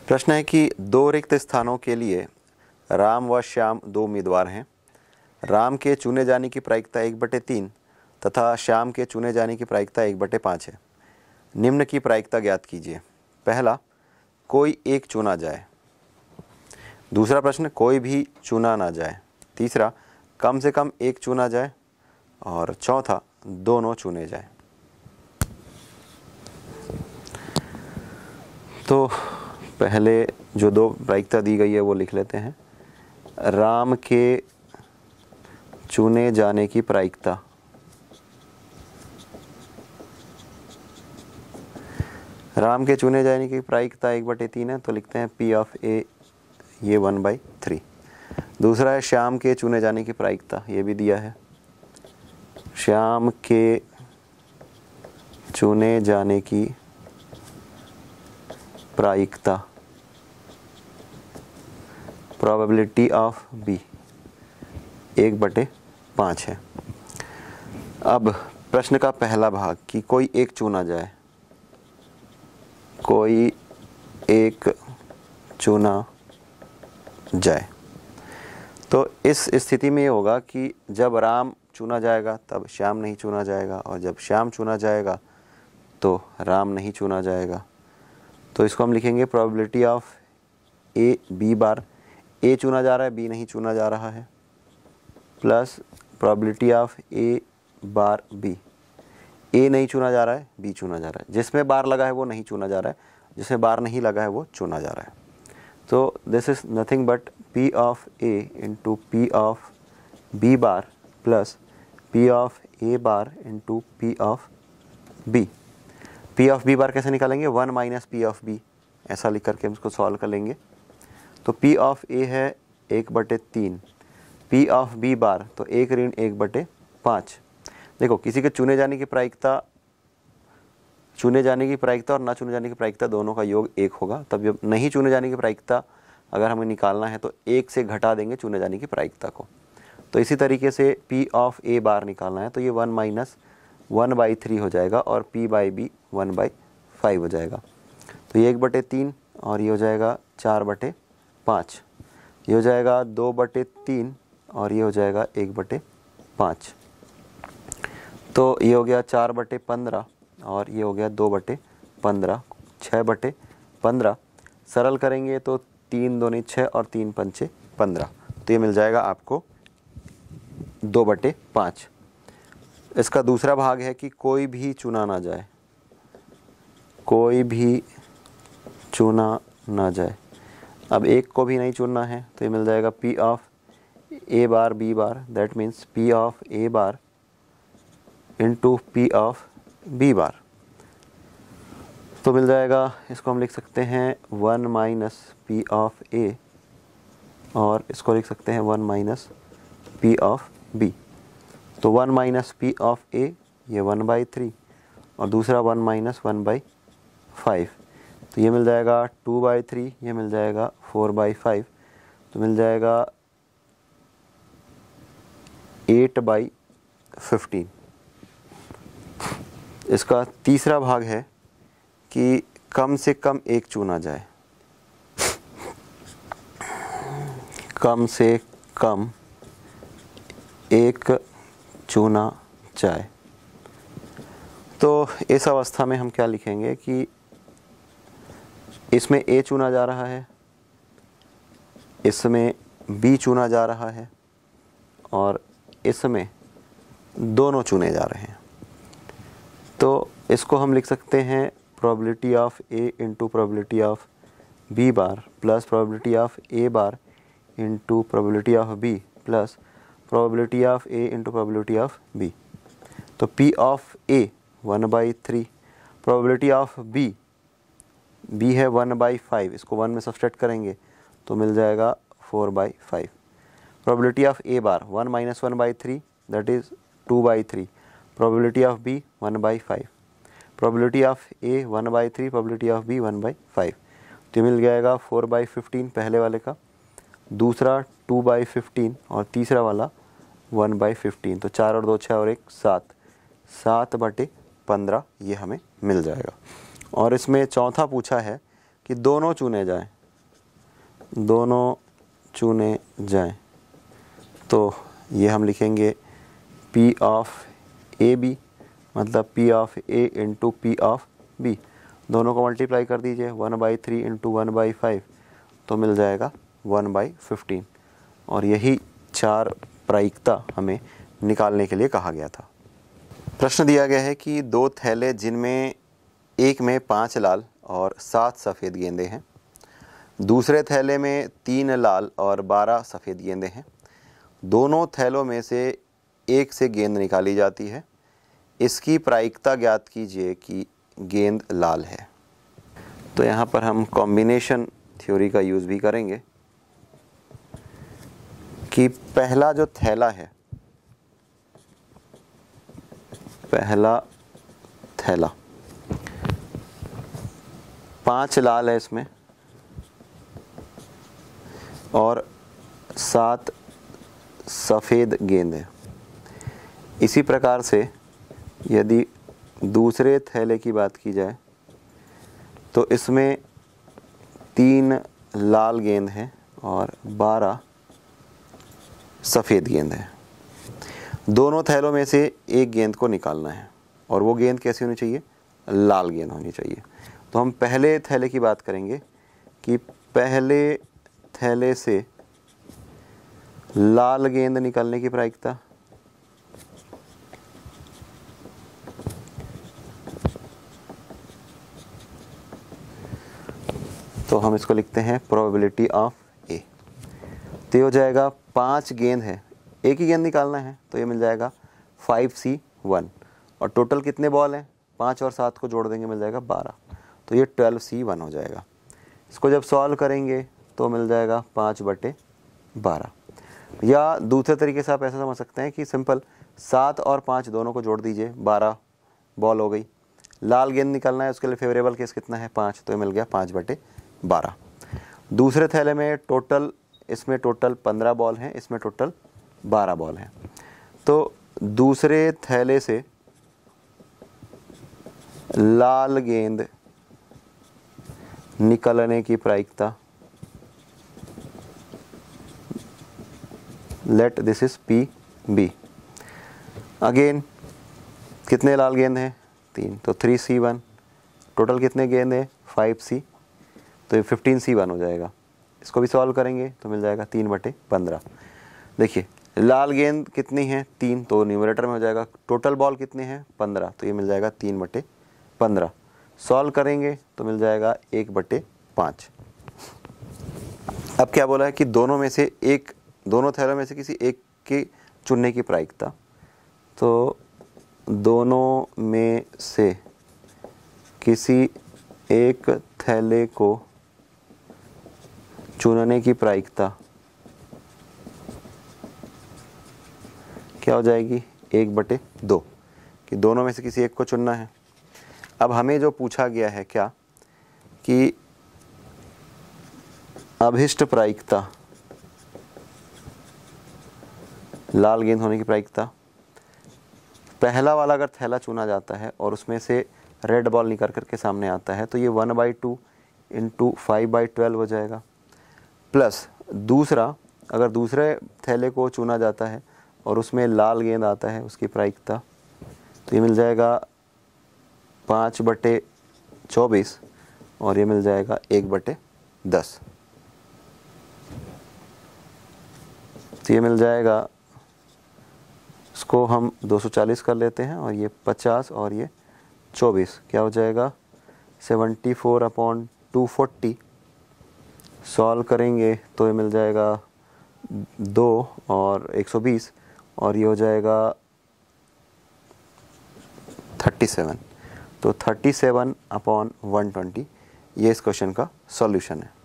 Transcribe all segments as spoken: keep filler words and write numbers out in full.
प्रश्न है कि दो रिक्त स्थानों के लिए राम व श्याम दो उम्मीदवार हैं। राम के चुने जाने की प्रायिकता एक बटे तीन तथा श्याम के चुने जाने की प्रायिकता एक बटे पाँच है। निम्न की प्रायिकता ज्ञात कीजिए। पहला, कोई एक चुना जाए। दूसरा प्रश्न, कोई भी चुना ना जाए। तीसरा, कम से कम एक चुना जाए। और चौथा, दोनों चुने जाए। तो पहले जो दो प्रायिकता दी गई है वो लिख लेते हैं। राम के चुने जाने की प्रायिकता राम के चुने जाने की प्रायिकता एक बटे तीन है, तो लिखते हैं पी ऑफ ए, ये वन बाई थ्री। दूसरा है श्याम के चुने जाने की प्रायिकता, ये भी दिया है। श्याम के चुने जाने की प्रायिकता, प्रोबेबिलिटी ऑफ बी, एक बटे पाँच है। अब प्रश्न का पहला भाग कि कोई एक चुना जाए। कोई एक चुना जाए, तो इस स्थिति में ये होगा कि जब राम चुना जाएगा तब श्याम नहीं चुना जाएगा, और जब श्याम चुना जाएगा तो राम नहीं चुना जाएगा। तो इसको हम लिखेंगे probability of A B bar. A चुना जा रहा है, बी नहीं चुना जा रहा है, plus probability of A bar B. A नहीं चुना जा रहा है, बी चुना जा रहा है। जिसमें बार लगा है वो नहीं चुना जा रहा है, जिसमें बार नहीं लगा है वो चुना जा रहा है। तो this is nothing but P of A into P of B bar plus P of A bar into P of B. P of B bar कैसे निकालेंगे? One minus P of B, ऐसा लिख करके हम इसको सॉल्व कर लेंगे। तो पी ऑफ ए है एक बटे तीन, पी ऑफ बी बार तो एक ऋण एक बटे पाँच। देखो, किसी के चुने जाने की प्रायिकता चुने जाने की प्रायिकता और ना चुने जाने की प्रायिकता दोनों का योग एक होगा। तब जब नहीं चुने जाने की प्रायिकता अगर हमें निकालना है तो एक से घटा देंगे चुने जाने की प्रायिकता को। तो इसी तरीके से पी ऑफ ए बार निकालना है तो ये one minus one by three हो जाएगा और P by B one by five हो जाएगा। तो ये एक बटे तीन और ये हो जाएगा चार बटे पाँच। ये हो जाएगा दो बटे तीन और ये हो जाएगा एक बटे पाँच। तो ये हो गया चार बटे पंद्रह और ये हो गया दो बटे पंद्रह, छः बटे पंद्रह। सरल करेंगे तो तीन दोनी छः और तीन पंचे पंद्रह, तो ये मिल जाएगा आपको दो बटे पाँच। इसका दूसरा भाग है कि कोई भी चुना ना जाए। कोई भी चुना ना जाए। अब एक को भी नहीं चुनना है तो ये मिल जाएगा P of A bar B bar, that means P of A bar into P of B bar. तो मिल जाएगा, इसको हम लिख सकते हैं one minus P of A और इसको लिख सकते हैं one minus P of B. तो one minus P of A ये वन बाई थ्री और दूसरा one minus one by five. तो ये मिल जाएगा टू बाई थ्री, ये मिल जाएगा फोर बाई फाइव, तो मिल जाएगा एट बाई फिफ्टीन। इसका तीसरा भाग है कि कम से कम एक चुना जाए। कम से कम एक चुना जाए। तो इस अवस्था में हम क्या लिखेंगे कि इसमें ए चुना जा रहा है, इसमें बी चुना जा रहा है और इसमें दोनों चुने जा रहे हैं। तो इसको हम लिख सकते हैं probability of A into probability of B bar plus probability of A bar into probability of B plus probability of A into probability of B. तो P of A one by three, probability of B B है one by five, इसको one में subtract करेंगे तो मिल जाएगा four by five. Probability of A bar one minus one by three that is two by three. Probability of B one by five, probability of A one by three, probability of B one by five. तो मिल जाएगा four by fifteen पहले वाले का, दूसरा two by fifteen और तीसरा वाला वन बाई फिफ्टीन। तो चार और दो छः और एक सात, सात बटे पंद्रह ये हमें मिल जाएगा। और इसमें चौथा पूछा है कि दोनों चुने जाएं। दोनों चुने जाएं, तो ये हम लिखेंगे P ऑफ ए बी, मतलब P of A into P of B. दोनों को मल्टीप्लाई कर दीजिए, one by three into one by five, तो मिल जाएगा वन बाई फिफ्टीन। और यही चार प्रायिकता हमें निकालने के लिए कहा गया था। प्रश्न दिया गया है कि दो थैले जिनमें एक में पाँच लाल और सात सफ़ेद गेंदें हैं, दूसरे थैले में तीन लाल और बारह सफ़ेद गेंदें हैं, दोनों थैलों में से एक से गेंद निकाली जाती है, इसकी प्रायिकता ज्ञात कीजिए कि गेंद लाल है। तो यहाँ पर हम कॉम्बिनेशन थ्योरी का यूज़ भी करेंगे कि पहला जो थैला है, पहला थैला पांच लाल है इसमें और सात सफ़ेद गेंद है। इसी प्रकार से यदि दूसरे थैले की बात की जाए तो इसमें तीन लाल गेंद हैं और बारह सफ़ेद गेंद है। दोनों थैलों में से एक गेंद को निकालना है और वो गेंद कैसी होनी चाहिए? लाल गेंद होनी चाहिए। तो हम पहले थैले की बात करेंगे कि पहले थैले से लाल गेंद निकालने की प्रायिकता, तो हम इसको लिखते हैं प्रोबेबिलिटी ऑफ ए। तो ये हो जाएगा पांच गेंद है, एक ही गेंद निकालना है, तो ये मिल जाएगा फाइव सी वन। और टोटल कितने बॉल हैं? पाँच और सात को जोड़ देंगे मिल जाएगा बारह, तो ये ट्वेल्व सी वन हो जाएगा। इसको जब सॉल्व करेंगे तो मिल जाएगा पाँच बटे बारह। या दूसरे तरीके से आप ऐसा समझ सकते हैं कि सिंपल सात और पाँच दोनों को जोड़ दीजिए, बारह बॉल हो गई। लाल गेंद निकालना है, उसके लिए फेवरेबल केस कितना है? पाँच, तो ये मिल गया पाँच बटे बारह। दूसरे थैले में टोटल, इसमें टोटल पंद्रह बॉल हैं, इसमें टोटल बारह बॉल हैं। तो दूसरे थैले से लाल गेंद निकलने की प्रायिकता, let this is P B. Again कितने लाल गेंद हैं? तीन, तो थ्री सी वन। टोटल कितने गेंद हैं? फाइव सी, तो ये फिफ्टीन सी वन हो जाएगा। इसको भी सॉल्व करेंगे तो मिल जाएगा तीन बटे पंद्रह। देखिए लाल गेंद कितनी है? तीन, तो न्यूमरेटर में हो जाएगा। टोटल बॉल कितने हैं? पंद्रह, तो ये मिल जाएगा तीन बटे पंद्रह। सॉल्व करेंगे तो मिल जाएगा एक बटे पाँच। अब क्या बोला है कि दोनों में से एक, दोनों थैलों में से किसी एक के चुनने की प्रायिकता। तो दोनों में से किसी एक थैले को चुनने की प्रायिकता क्या हो जाएगी? एक बटे दो, कि दोनों में से किसी एक को चुनना है। अब हमें जो पूछा गया है क्या कि अभिष्ट प्रायिकता, लाल गेंद होने की प्रायिकता। पहला वाला अगर थैला चुना जाता है और उसमें से रेड बॉल निकल करके सामने आता है तो ये one by two into five by twelve हो जाएगा। प्लस दूसरा, अगर दूसरे थैले को चुना जाता है और उसमें लाल गेंद आता है, उसकी प्रायिकता, तो ये मिल जाएगा पाँच बटे चौबीस और ये मिल जाएगा एक बटे दस। तो ये मिल जाएगा, इसको हम दो सौ चालीस कर लेते हैं और ये पचास और ये चौबीस, क्या हो जाएगा? Seventy four upon two forty. Solve करेंगे तो ये मिल जाएगा दो और एक सौ बीस और ये हो जाएगा थर्टी सेवन। तो thirty seven upon one twenty, ये इस क्वेश्चन का सॉल्यूशन है।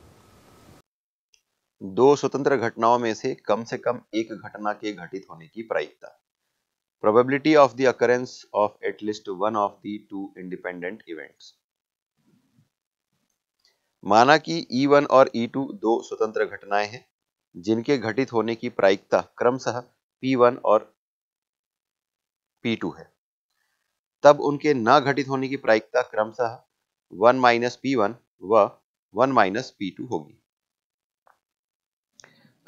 दो स्वतंत्र घटनाओं में से कम से कम एक घटना के घटित होने की प्रायिकता। Probability of the occurrence of at least one of the two independent events. माना कि ई वन और ई टू दो स्वतंत्र घटनाएं हैं जिनके घटित होने की प्रायिकता क्रमशः पी वन और पी टू है। तब उनके न घटित होने की प्रायिकता क्रमशः वन माइनस पी वन व वन माइनस पी टू होगी।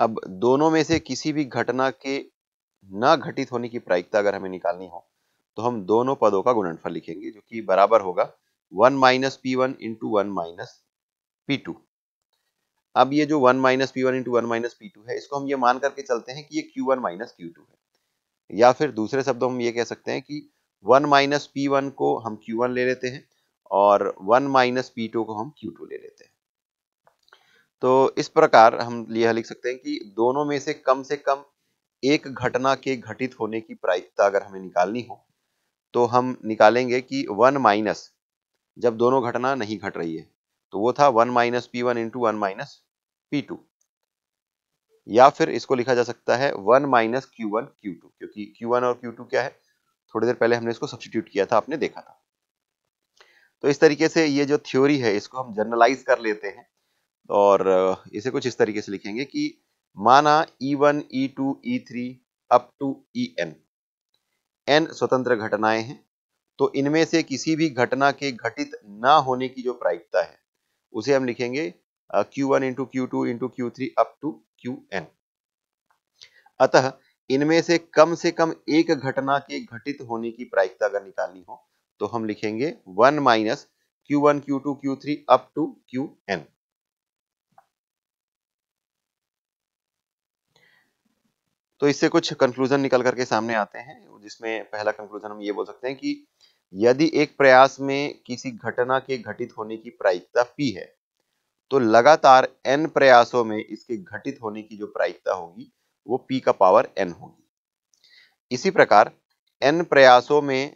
अब दोनों में से किसी भी घटना के न घटित होने की प्रायिकता अगर हमें निकालनी हो तो हम दोनों पदों का गुणनफल लिखेंगे, जो कि बराबर होगा one minus P one into one minus P two. अब ये जो one minus P one into one minus P two है, इसको हम ये मान करके चलते हैं कि ये Q one minus Q two है, या फिर दूसरे शब्दों में हम ये कह सकते हैं कि वन माइनस पी वन को हम क्यू वन ले लेते हैं और वन माइनस पी टू को हम क्यू टू ले लेते हैं। तो इस प्रकार हम यह लिख सकते हैं कि दोनों में से कम से कम एक घटना के घटित होने की प्रायिकता अगर हमें निकालनी हो तो हम निकालेंगे कि वन माइनस, जब दोनों घटना नहीं घट रही है तो वो था one minus P one into one minus P two, या फिर इसको लिखा जा सकता है one minus Q one Q two, क्योंकि क्यू वन और क्यू टू क्या है, थोड़ी देर पहले हमने इसको सब्स्टिट्यूट किया था, आपने देखा था। तो इस तरीके से ये जो थ्योरी है इसको हम जनरलाइज कर लेते हैं और इसे कुछ इस तरीके से लिखेंगे कि माना E one, E two, E three up to E N, N स्वतंत्र घटनाएं हैं, तो इनमें से किसी भी घटना के घटित ना होने की जो प्रायिकता है उसे हम लिखेंगे Q one into Q two into Q three up to Q N. अतः इनमें से कम से कम एक घटना के घटित होने की प्रायिकता अगर निकालनी हो तो हम लिखेंगे one minus Q one, Q two, Q three up to Q N. तो इससे कुछ कंक्लूजन निकल करके सामने आते हैं, जिसमें पहला कंक्लूजन हम ये बोल सकते हैं कि यदि एक प्रयास में किसी घटना के घटित होने की प्रायिकता p है तो लगातार n प्रयासों में इसके घटित होने की जो प्रायिकता होगी वो p का पावर n होगी। इसी प्रकार n प्रयासों में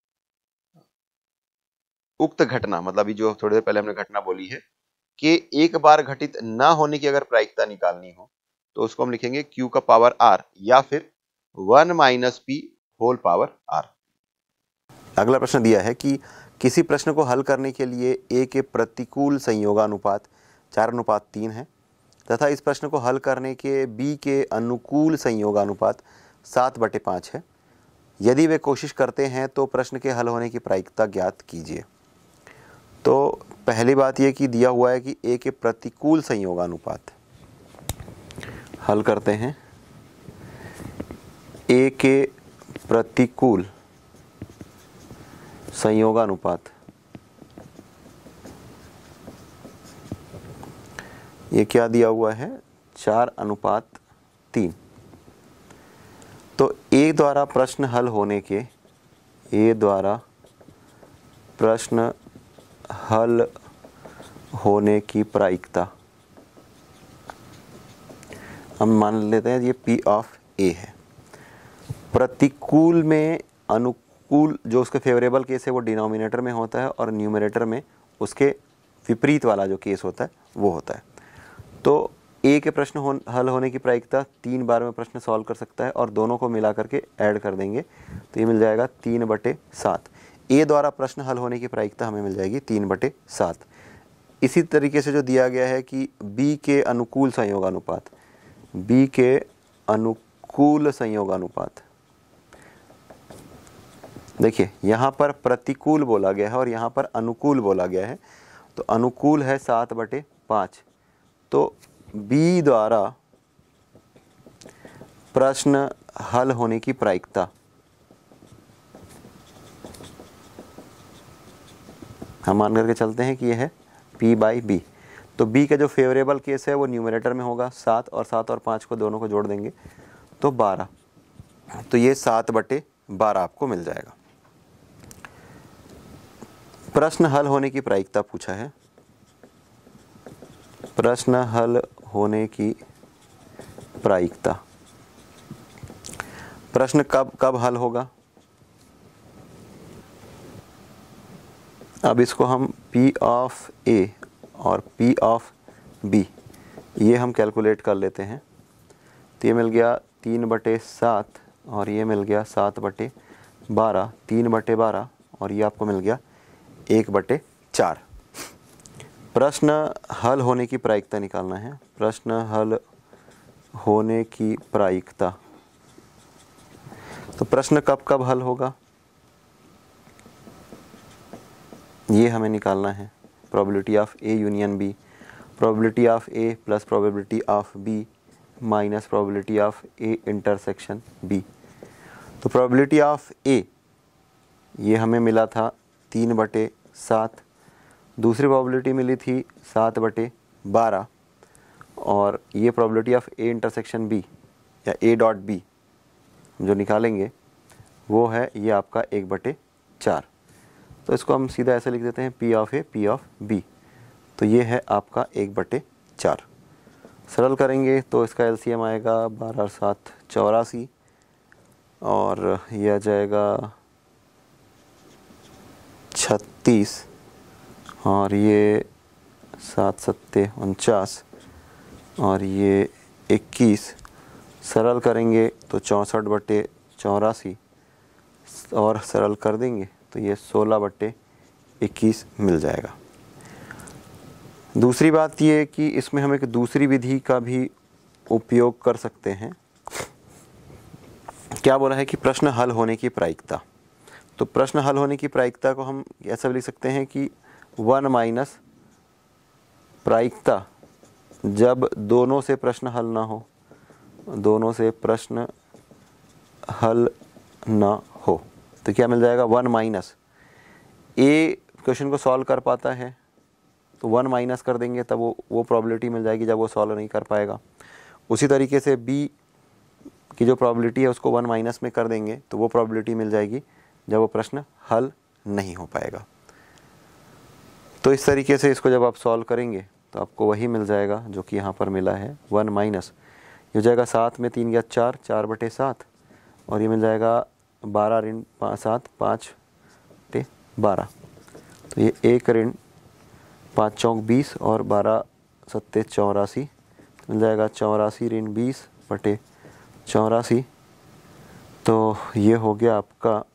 उक्त घटना, मतलब जो थोड़ी देर पहले हमने घटना बोली है कि एक बार घटित ना होने की अगर प्रायिकता निकालनी हो तो उसको हम लिखेंगे q का पावर r, या फिर one minus P whole power r। अगला प्रश्न दिया है कि किसी प्रश्न को हल करने के लिए a के प्रतिकूल संयोगानुपात चार अनुपात तीन है तथा इस प्रश्न को हल करने के b के अनुकूल संयोगानुपात सात बटे पाँच है। यदि वे कोशिश करते हैं तो प्रश्न के हल होने की प्रायिकता ज्ञात कीजिए। तो पहली बात यह कि दिया हुआ है कि a के प्रतिकूल संयोगानुपात, हल करते हैं। a के प्रतिकूल संयोगानुपात, ये क्या दिया हुआ है, चार अनुपात तीन। तो a द्वारा प्रश्न हल होने के a द्वारा प्रश्न हल होने की प्रायिकता हम मान लेते हैं ये P ऑफ A है। प्रतिकूल में अनुकूल, जो उसके फेवरेबल केस है वो डिनोमिनेटर में होता है और न्यूमरेटर में उसके विपरीत वाला जो केस होता है वो होता है। तो ए के प्रश्न हो, हल होने की प्रायिकता तीन बार में प्रश्न सॉल्व कर सकता है और दोनों को मिला करके ऐड कर देंगे तो ये मिल जाएगा तीन बटे सात। ए द्वारा प्रश्न हल होने की प्रायिकता हमें मिल जाएगी तीन बटे सात। इसी तरीके से जो दिया गया है कि बी के अनुकूल संयोगानुपात, बी के अनुकूल संयोगानुपात, देखिए यहाँ पर प्रतिकूल बोला गया है और यहाँ पर अनुकूल बोला गया है, तो अनुकूल है सात बटे पाँच। तो बी द्वारा प्रश्न हल होने की प्रायिकता हम मान करके चलते हैं कि यह है P बाई बी। तो B का जो फेवरेबल केस है वो न्यूमरेटर में होगा, सात और सात और पाँच को दोनों को जोड़ देंगे तो बारह। तो ये सात बटे बारह आपको मिल जाएगा। प्रश्न हल होने की प्रायिकता पूछा है, प्रश्न हल होने की प्रायिकता, प्रश्न कब कब हल होगा, अब इसको हम P ऑफ A और P ऑफ B ये हम कैलकुलेट कर लेते हैं। तो ये मिल गया तीन बटे सात और ये मिल गया सात बटे बारह, तीन बटे बारह और ये आपको मिल गया एक बटे चार। प्रश्न हल होने की प्रायिकता निकालना है, प्रश्न हल होने की प्रायिकता। तो प्रश्न कब कब हल होगा ये हमें निकालना है। Probability of A union B, probability of A plus probability of B minus probability of A intersection B. तो प्रोबेबिलिटी ऑफ ए ये हमें मिला था तीन बटे सात, दूसरी प्रोबेबिलिटी मिली थी सात बटे बारह, और ये probability of A intersection B या ए डॉट बी जो निकालेंगे वो है ये आपका एक बटे चार। तो इसको हम सीधा ऐसे लिख देते हैं P of A P of B. तो ये है आपका एक बटे चार। सरल करेंगे तो इसका एलसीएम आएगा बारह और सात चौरासी, और ये आ जाएगा छत्तीस, और ये सात सत्ते उनचास, और ये इक्कीस। सरल करेंगे तो चौंसठ बटे चौरासी, और सरल कर देंगे तो ये सोलह बटे इक्कीस मिल जाएगा। दूसरी बात ये कि इसमें हम एक दूसरी विधि का भी उपयोग कर सकते हैं। क्या बोला है कि प्रश्न हल होने की प्रायिकता। तो प्रश्न हल होने की प्रायिकता को हम ऐसा भी लिख सकते हैं कि वन माइनस प्रायिकता जब दोनों से प्रश्न हल ना हो, दोनों से प्रश्न हल ना हो तो क्या मिल जाएगा, वन माइनस ए क्वेश्चन को सॉल्व कर पाता है तो वन माइनस कर देंगे तब वो वो प्रोबेबिलिटी मिल जाएगी जब वो सॉल्व नहीं कर पाएगा। उसी तरीके से बी की जो प्रोबेबिलिटी है उसको वन माइनस में कर देंगे तो वो प्रोबेबिलिटी मिल जाएगी जब वो प्रश्न हल नहीं हो पाएगा। तो इस तरीके से इसको जब आप सॉल्व करेंगे तो आपको वही मिल जाएगा जो कि यहाँ पर मिला है, वन माइनस ये हो जाएगा सात में तीन गया चार, चार बटे सात, और ये मिल जाएगा बारह ऋण पाँच सात पाँच बटे बारह। तो ये एक ऋण पाँच चौक बीस और बारह सत्ते चौरासी, मिल जाएगा चौरासी ऋण बीस बटे चौरासी। तो ये हो गया आपका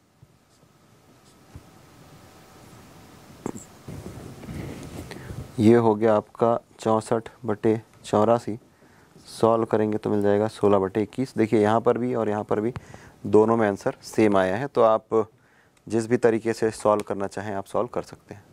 ये हो गया आपका चौंसठ बटे चौरासी। सॉल्व करेंगे तो मिल जाएगा सोलह बटे इक्कीस। देखिए यहाँ पर भी और यहाँ पर भी दोनों में आंसर सेम आया है, तो आप जिस भी तरीके से सॉल्व करना चाहें आप सॉल्व कर सकते हैं।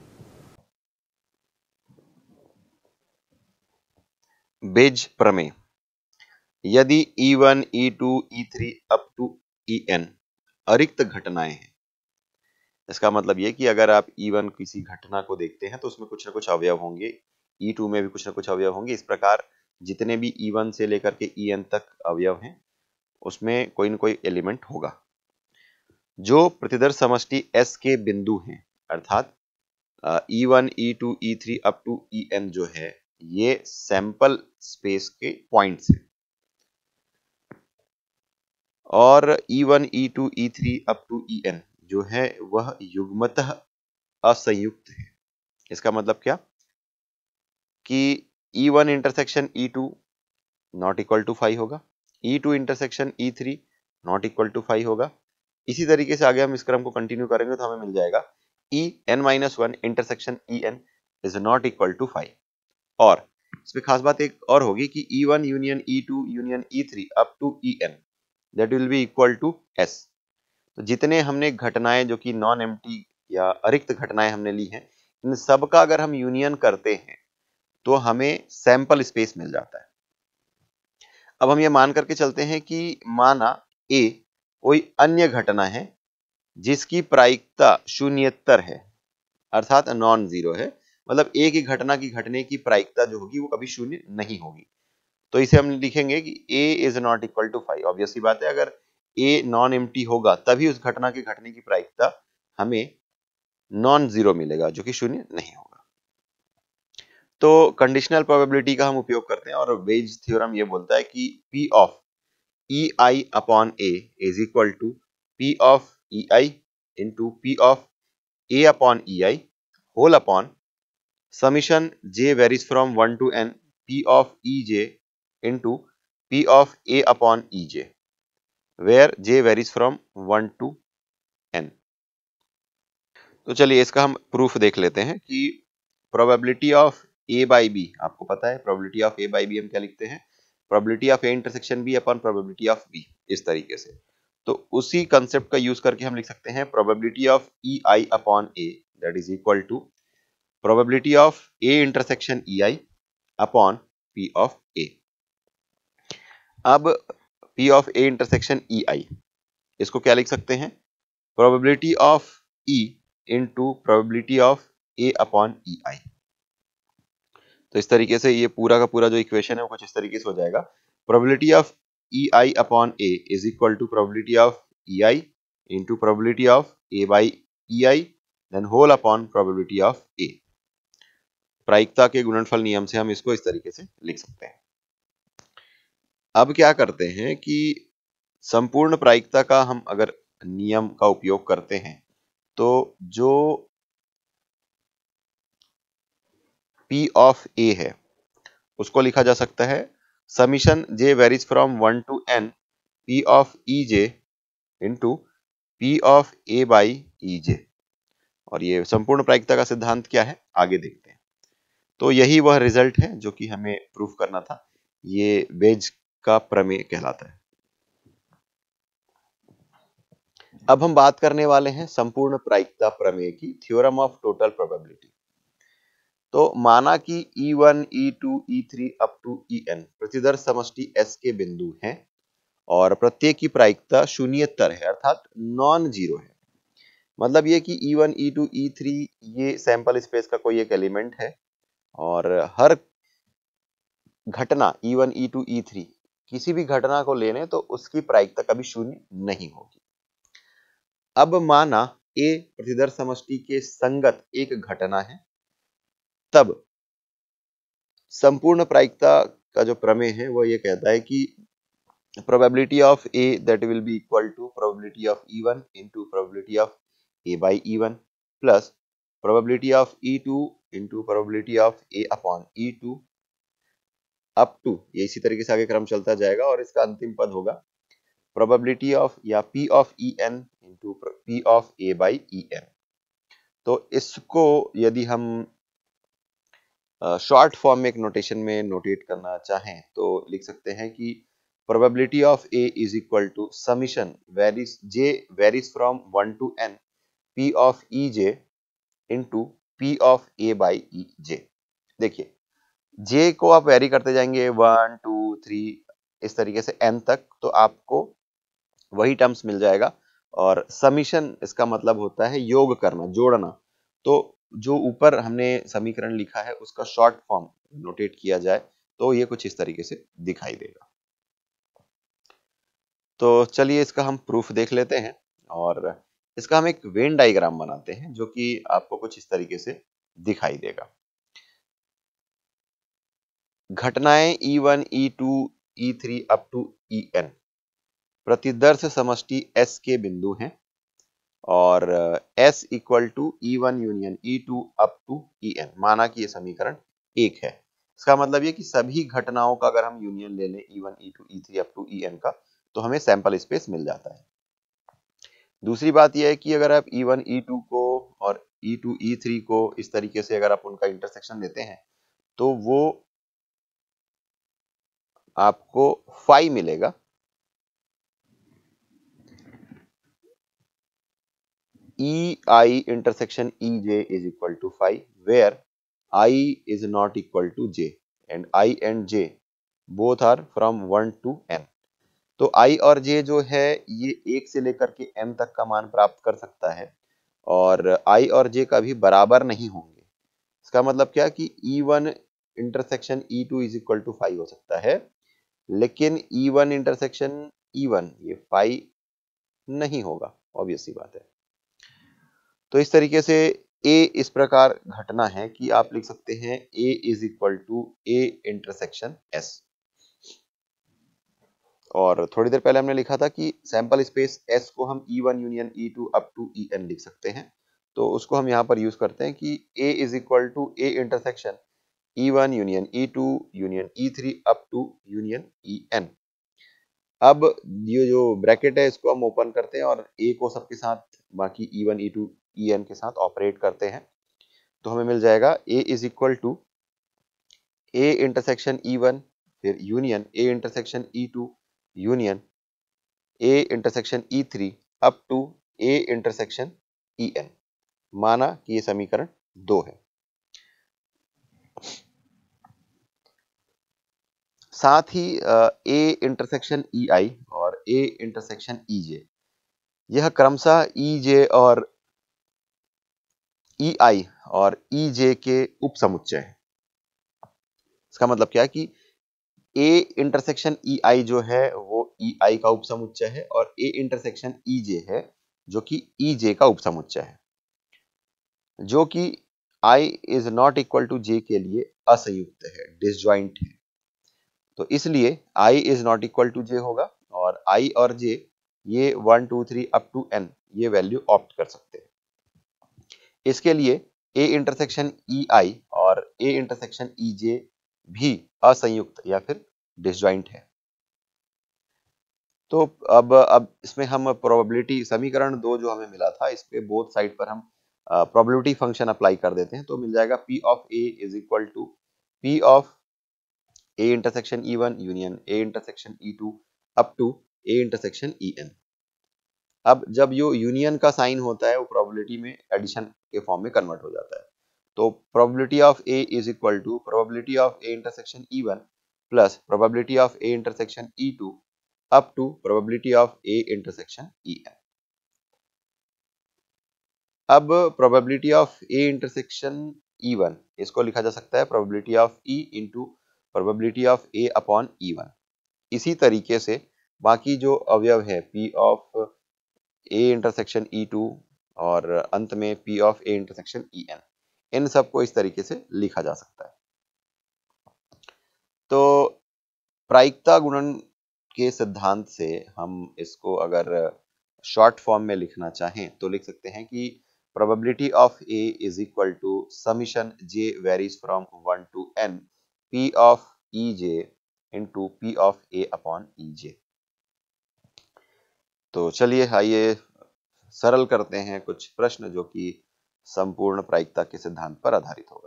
बेज प्रमेय। यदि E one, E two, E three up to E N अरिक्त घटनाएं हैं, इसका मतलब ये कि अगर आप ई वन किसी घटना को देखते हैं तो उसमें कुछ ना कुछ अवयव होंगे, ई टू में भी कुछ ना कुछ अवयव होंगे। इस प्रकार जितने भी ई वन से लेकर के ई एन तक अवयव हैं उसमें कोई न कोई एलिमेंट होगा। जो प्रतिदर्श समष्टि एस के बिंदु हैं, अर्थात E one, E two, E three up to E N जो है ये सैंपल स्पेस के पॉइंट्स हैं, और E one, E two, E three up to E N जो है वह युग्मतः असंयुक्त है। इसका मतलब क्या कि E one intersection E two not equal to five होगा, E two intersection E three not equal to five होगा। इसी तरीके से आगे हम इस क्रम को कंटिन्यू करेंगे तो हमें मिल जाएगा E N minus one intersection E N is not equal to five. और इसमें खास बात एक और होगी कि E one union E two union E three up to E N that will be equal to S. तो जितने हमने घटनाएं जो कि नॉन एम्प्टी या अरिक्त घटनाएं हमने ली हैं, इन सब का अगर हम यूनियन करते हैं तो हमें सैंपल स्पेस मिल जाता है। अब हम ये मान करके चलते हैं कि माना ए कोई अन्य घटना है जिसकी प्रायिकता शून्यतर है, अर्थात नॉन जीरो है, मतलब एक ही घटना की घटने की प्रायिकता जो होगी वो कभी शून्य नहीं होगी। तो इसे हम लिखेंगे कि a is not equal to five. Obvious सी बात है, अगर a नॉन एम्प्टी होगा तभी उस घटना के घटने की प्रायिकता हमें नॉन जीरो मिलेगा जो कि शून्य नहीं होगा। तो कंडीशनल प्रोबेबिलिटी का हम उपयोग करते हैं और बेज थ्योरम ये बोलता है कि p of E I upon A is equal to p of E I into p of a upon E I whole upon summation j varies from one to n p of ej into p of a upon ej where j varies from one to n। तो चलिए इसका हम proof देख लेते हैं कि probability of a by b, आपको पता है probability of a by b हम क्या लिखते हैं, probability of a intersection b upon probability of b, इस तरीके से। तो उसी कंसेप्ट का यूज करके हम लिख सकते हैं probability of E I upon a that is equal to probability of A intersection E I upon P of A। अब P of A intersection E I, इसको क्या लिख सकते हैं? Probability of E into probability of A upon E I। तो इस तरीके से ये पूरा का पूरा जो इक्वेशन है वो कुछ इस तरीके से हो जाएगा। Probability of E I upon A is equal to probability of E I into probability of A by E I then whole upon probability of A। प्रायिकता के गुणनफल नियम से हम इसको इस तरीके से लिख सकते हैं। अब क्या करते हैं कि संपूर्ण प्रायिकता का हम अगर नियम का उपयोग करते हैं तो जो P ऑफ A है उसको लिखा जा सकता है summation j varies from one to n P of E J into P of A by E J। और ये संपूर्ण प्रायिकता का सिद्धांत क्या है आगे देखते हैं। तो यही वह रिजल्ट है जो कि हमें प्रूफ करना था, ये बेज का प्रमेय कहलाता है। अब हम बात करने वाले हैं संपूर्ण प्रायिकता प्रमेय की, थ्योरम ऑफ टोटल प्रोबेबिलिटी। तो माना कि E one, E two, E three up to E N प्रतिदर्श समष्टि S के बिंदु हैं और प्रत्येक की प्रायिकता शून्येतर है अर्थात नॉन जीरो है। मतलब ये कि E one, E two, E three ये सैंपल स्पेस का कोई एक एलिमेंट है और हर घटना E one, E two, E three किसी भी घटना को लेने तो उसकी प्रायिकता कभी शून्य नहीं होगी। अब माना A प्रतिदर्श समष्टि के संगत एक घटना है, तब संपूर्ण प्रायिकता का जो प्रमेय है वो ये कहता है कि probability of A that will be equal to probability of E one into probability of A by E one plus probability of E two into probability of A upon E two up to, ये इसी तरीके से आगे क्रम चलता जाएगा और इसका अंतिम पद होगा probability of या P of E N into P of A by E N। तो इसको यदि हम शॉर्ट फॉर्म में एक नोटेशन में नोटेट करना चाहें तो लिख सकते हैं कि probability of A is equal to summation varies J varies from one to n P of E J into P of A by E J। देखिए J को आप वेरी करते जाएंगे वन, टू, थ्री इस तरीके से n तक, तो आपको वही टर्म्स मिल जाएगा और समीशन इसका मतलब होता है योग करना, जोड़ना। तो जो ऊपर हमने समीकरण लिखा है उसका शॉर्ट फॉर्म नोटेट किया जाए तो ये कुछ इस तरीके से दिखाई देगा। तो चलिए इसका हम प्रूफ देख लेते हैं और इसका हम एक वेन डायग्राम बनाते हैं जो कि आपको कुछ इस तरीके से दिखाई देगा। घटनाएं E one, E two, E three up to E N प्रतिदर्श समष्टि S के बिंदु हैं और S equal to E one union E two up to E N। माना कि ये समीकरण एक है। इसका मतलब ये कि सभी घटनाओं का अगर हम यूनियन ले लें E one, E two, E three up to E N का तो हमें सैंपल स्पेस मिल जाता है। दूसरी बात यह है कि अगर आप E वन, E टू को और E टू, E थ्री को इस तरीके से अगर आप उनका इंटरसेक्शन लेते हैं तो वो आपको फाई मिलेगा। E I intersection E J is equal to phi where I is not equal to J and I and J both are from one to n। तो I और J जो है ये एक से लेकर के n तक का मान प्राप्त कर सकता है और I और J कभी बराबर नहीं होंगे। इसका मतलब क्या कि E one intersection E two is equal to phi हो सकता है लेकिन E one intersection E one ये फाई नहीं होगा, ऑब्वियस सी बात है। तो इस तरीके से A इस प्रकार घटना है कि आप लिख सकते हैं A is equal to A intersection S। और थोड़ी देर पहले हमने लिखा था कि सैंपल स्पेस S को हम E one union E two up to E N लिख सकते हैं, तो उसको हम यहाँ पर यूज करते हैं कि A is equal to A intersection E one union E two union E three up to union E N। अब ये जो ब्रैकेट है इसको हम ओपन करते हैं और A को सबके साथ बाकी E one, E two, E N के साथ ऑपरेट करते हैं तो हमें मिल जाएगा A is equal to A intersection E one फिर union A intersection E two union A intersection E three up to A intersection E N। माना कि ये समीकरण दो है। साथ ही ए इंटरसेक्शन ई आई और ए इंटरसेक्शन ई जे, यह क्रमशः ई जे और ई आई और ई जे के उपसमुच्चय है। इसका मतलब क्या है कि ए इंटरसेक्शन ई आई जो है वो ई आई का उपसमुच्चय है और ए इंटरसेक्शन ई जे है जो कि ई जे का उपसमुच्चय है, जो कि i is not equal to j के लिए असंयुक्त है, डिसजॉइंट है। तो इसलिए i is not equal to j होगा और i और j ये one two three up to n ये वैल्यू ऑप्ट कर सकते हैं। इसके लिए a इंटरसेक्शन ई आई और a इंटरसेक्शन ई जे भी असंयुक्त या फिर डिसजॉइंट है। तो अब अब इसमें हम प्रोबेबिलिटी समीकरण दो जो हमें मिला था, इस पे बोथ साइड पर हम प्रोबेबिलिटी फंक्शन अप्लाई कर देते हैं, तो मिल जाएगा P of A is equal to P of A intersection E one union A intersection E two up to A intersection E N. अब जब यो यूनियन का साइन होता है वो प्रोबेबिलिटी में एडिशन के फॉर्म में कन्वर्ट हो जाता है। तो probability of A is equal to probability of A intersection E one plus probability of A intersection E two up to probability of A intersection E N. अब probability of A intersection E one, इसको लिखा जा सकता है probability of E into probability of A upon E one. इसी तरीके से बाकी जो अवयव है P of A intersection E two और अंत में P of A intersection E N, इन सबको इस तरीके से लिखा जा सकता है। तो प्रायिकता गुणन के सिद्धांत से हम इसको अगर शॉर्ट फॉर्म में लिखना चाहें तो लिख सकते हैं कि probability of A is equal to summation J varies from one to n P of E J into P of A upon E J। तो चलिए आइए सरल करते हैं कुछ प्रश्न जो कि संपूर्ण प्रायिकता के सिद्धांत पर आधारित होगा।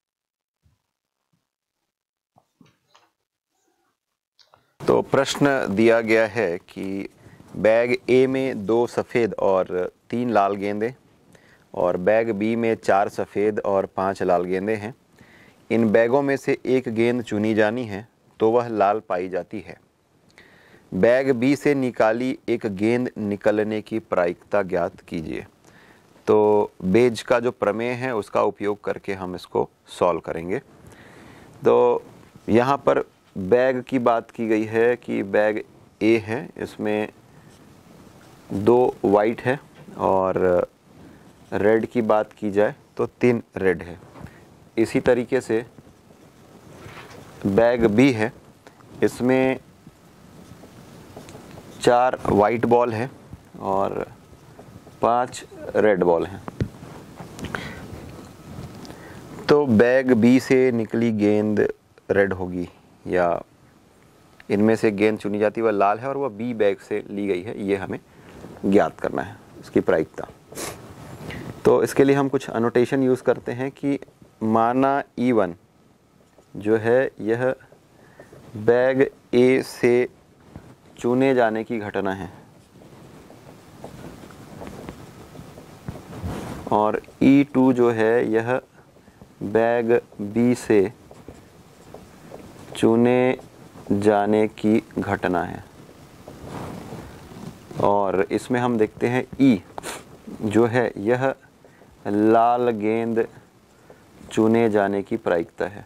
तो प्रश्न दिया गया है कि बैग ए में दो सफ़ेद और तीन लाल गेंदे और बैग बी में चार सफ़ेद और पांच लाल गेंदें हैं। इन बैगों में से एक गेंद चुनी जानी है तो वह लाल पाई जाती है। बैग बी से निकाली एक गेंद निकलने की प्रायिकता ज्ञात कीजिए। तो बेज का जो प्रमेय है उसका उपयोग करके हम इसको सॉल्व करेंगे। तो यहाँ पर बैग की बात की गई है कि बैग ए है, इसमें दो वाइट है और रेड की बात की जाए तो तीन रेड है। इसी तरीके से बैग बी है, इसमें चार वाइट बॉल है और पांच रेड बॉल हैं। तो बैग बी से निकली गेंद रेड होगी या इनमें से गेंद चुनी जाती है वह लाल है और वह बी बैग से ली गई है, ये हमें ज्ञात करना है इसकी प्रायिकता। तो इसके लिए हम कुछ अनोटेशन यूज़ करते हैं कि माना ई वन जो है यह बैग ए से चुने जाने की घटना है और ई टू जो है यह बैग बी से चुने जाने की घटना है। और इसमें हम देखते हैं ई जो है यह लाल गेंद चुने जाने की प्रायिकता है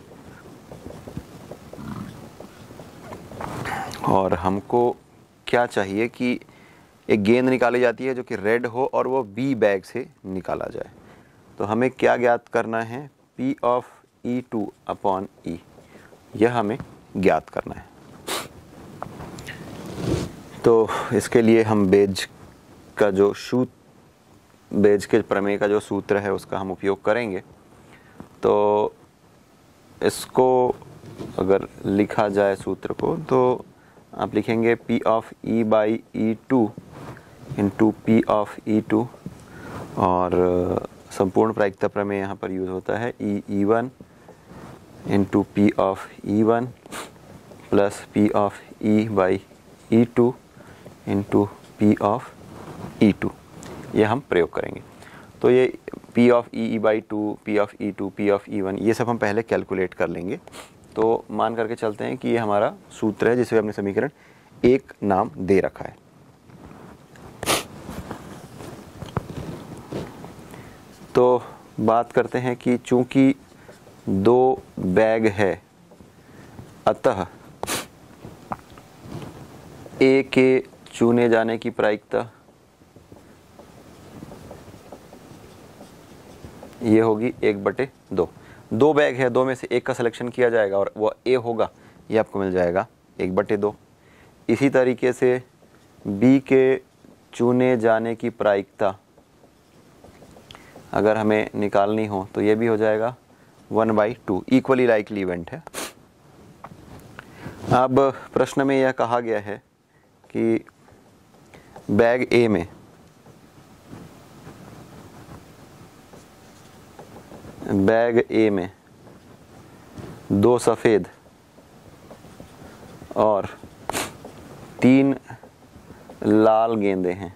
और हमको क्या चाहिए कि एक गेंद निकाली जाती है जो कि रेड हो और वो बी बैग से निकाला जाए। तो हमें क्या ज्ञात करना है, P of E two upon E, यह हमें ज्ञात करना है। तो इसके लिए हम बेज का जो सूत्र बेज के प्रमेय का जो सूत्र है उसका हम उपयोग करेंगे। तो इसको अगर लिखा जाए सूत्र को तो आप लिखेंगे P of E by E two into P of E two और संपूर्ण प्रायिकता प्रमेय यहाँ पर यूज़ होता है E E one into P of E one plus P of E by E two into P of E two, ये हम प्रयोग करेंगे। तो ये P of E E by two, P of E two, P of E one, ये सब हम पहले कैलकुलेट कर लेंगे तो मान करके चलते हैं कि ये हमारा सूत्र है जिसमें हमने समीकरण एक नाम दे रखा है। तो बात करते हैं कि चूंकि दो बैग है, अतः ए के चुने जाने की प्रायिकता ये होगी एक बटे दो। दो बैग है, दो में से एक का सिलेक्शन किया जाएगा और वो ए होगा, ये आपको मिल जाएगा एक बटे दो। इसी तरीके से बी के चुने जाने की प्रायिकता अगर हमें निकालनी हो तो ये भी हो जाएगा one by two. Equally likely event है। अब प्रश्न में यह कहा गया है कि बैग ए में बैग ए में दो सफ़ेद और तीन लाल गेंदे हैं।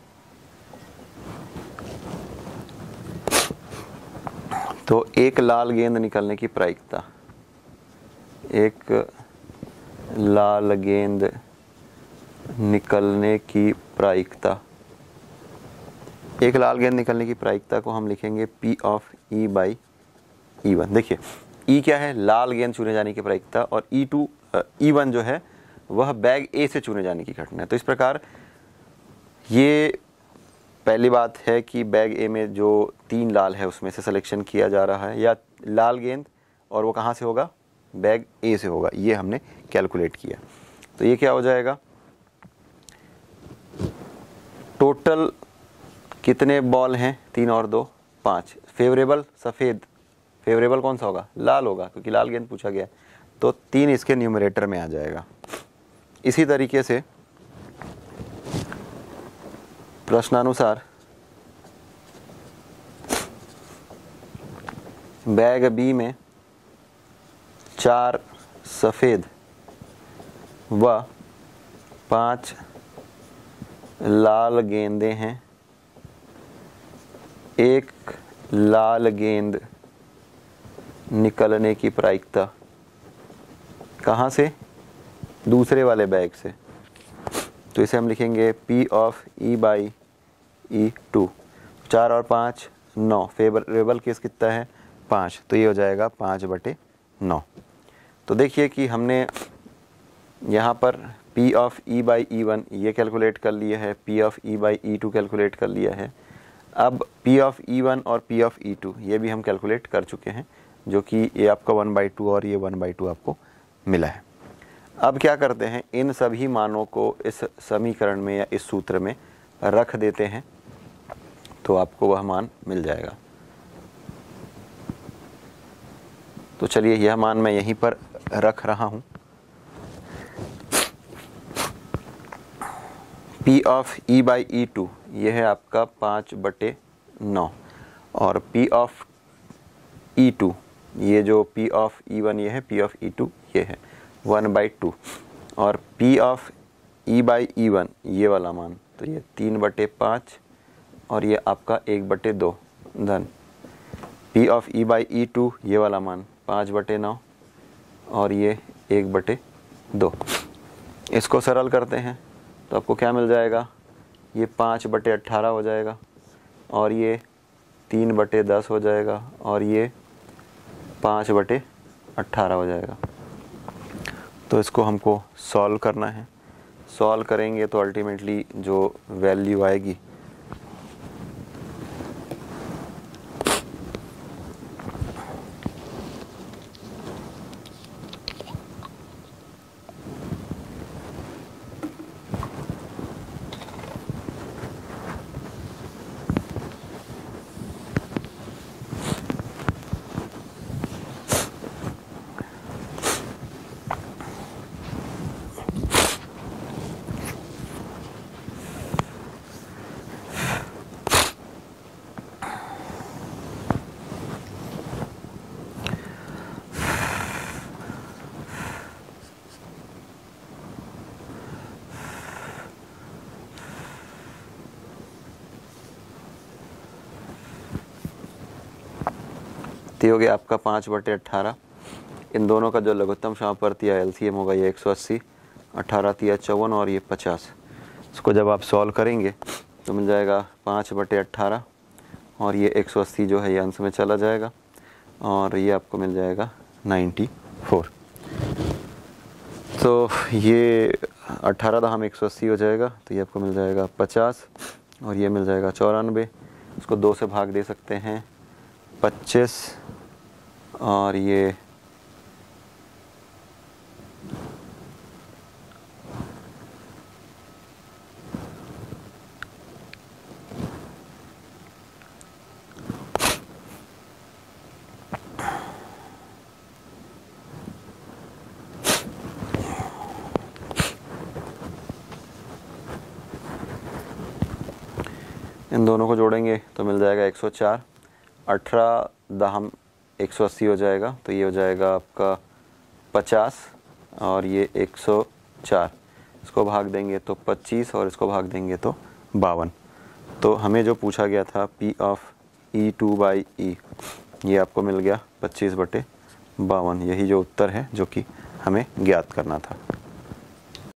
तो एक लाल गेंद निकलने की प्रायिकता, एक लाल गेंद निकलने की प्रायिकता एक लाल गेंद निकलने की प्रायिकता को हम लिखेंगे P of E by E one. देखिए E क्या है, लाल गेंद चुने जाने की प्रायिकता, और ई टू ई वन जो है वह बैग ए से चुने जाने की घटना है। तो इस प्रकार ये पहली बात है कि बैग ए में जो तीन लाल है उसमें से सिलेक्शन किया जा रहा है, या लाल गेंद, और वो कहाँ से होगा, बैग ए से होगा। ये हमने कैलकुलेट किया। तो ये क्या हो जाएगा, टोटल कितने बॉल हैं, तीन और दो पाँच। फेवरेबल सफ़ेद, फेवरेबल कौन सा होगा, लाल होगा, क्योंकि लाल गेंद पूछा गया। तो तीन इसके न्यूमरेटर में आ जाएगा। इसी तरीके से प्रश्नानुसार बैग बी में चार सफ़ेद व पांच लाल गेंदें हैं। एक लाल गेंद निकलने की प्रायिकता कहाँ से, दूसरे वाले बैग से। तो इसे हम लिखेंगे P of E by E two. चार और पाँच नौ, फेवरेबल केस कितना है, पाँच। तो ये हो जाएगा पाँच बटे नौ। तो देखिए कि हमने यहाँ पर P of E by E one ये कैलकुलेट कर लिया है, P of E by E two calculate कर लिया है। अब P ऑफ ई वन और P ऑफ ई टू ये भी हम कैलकुलेट कर चुके हैं, जो कि ये आपका वन बाई टू और ये वन बाई टू आपको मिला है। अब क्या करते हैं, इन सभी मानों को इस समीकरण में या इस सूत्र में रख देते हैं, तो आपको वह मान मिल जाएगा। तो चलिए यह मान मैं यहीं पर रख रहा हूँ। P of E by E two ये है आपका पाँच बटे नौ, और P ऑफ ई टू ये जो P ऑफ ई वन ये है, P ऑफ ई टू ये है वन बाई टू, और P of E by E one ये वाला मान, तो ये तीन बटे पाँच और ये आपका एक बटे दो, धन P of E by E two ये वाला मान पाँच बटे नौ और ये एक बटे दो। इसको सरल करते हैं तो आपको क्या मिल जाएगा, ये पाँच बटे अट्ठारह हो जाएगा, और ये तीन बटे दस हो जाएगा, और ये पाँच बटे अट्ठारह हो जाएगा। तो इसको हमको सॉल्व करना है। सॉल्व करेंगे तो अल्टीमेटली जो वैल्यू आएगी तो हो गया आपका पाँच बटे अट्ठारह। इन दोनों का जो लघुत्तम समापवर्ती या एलसीएम होगा ये एक सौ अस्सी, अठारह तिया चौवन और ये पचास। इसको जब आप सॉल्व करेंगे तो मिल जाएगा पाँच बटे अट्ठारह और ये एक सौ अस्सी जो है ये अंश में चला जाएगा और ये आपको मिल जाएगा नाइन्टी फोर। तो ये अट्ठारह दहम एक सौ अस्सी हो जाएगा, तो ये आपको मिल जाएगा पचास और ये मिल जाएगा चौरानवे। इसको दो से भाग दे सकते हैं, पच्चीस और ये इन दोनों को जोड़ेंगे तो मिल जाएगा एक सौ चार। अठारह दहम एक सौ अस्सी हो जाएगा, तो ये हो जाएगा आपका पचास और ये एक सौ चार। इसको भाग देंगे तो पच्चीस और इसको भाग देंगे तो बावन। तो हमें जो पूछा गया था P of E two by E, ये आपको मिल गया पच्चीस बटे बावन। यही जो उत्तर है जो कि हमें ज्ञात करना था।